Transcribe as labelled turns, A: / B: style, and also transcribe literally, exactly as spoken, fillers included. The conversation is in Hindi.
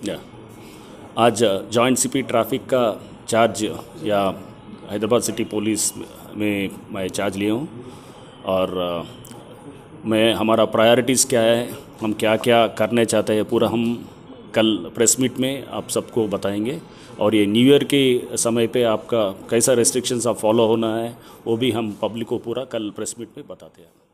A: या आज जॉइंट सीपी ट्रैफिक का चार्ज या हैदराबाद सिटी पुलिस में मैं चार्ज लिया हूँ और मैं हमारा प्रायोरिटीज़ क्या है, हम क्या क्या करने चाहते हैं, पूरा हम कल प्रेस मीट में आप सबको बताएंगे। और ये न्यू ईयर के समय पे आपका कैसा रेस्ट्रिक्शंस आप फॉलो होना है वो भी हम पब्लिक को पूरा कल प्रेस मीट में बताते हैं।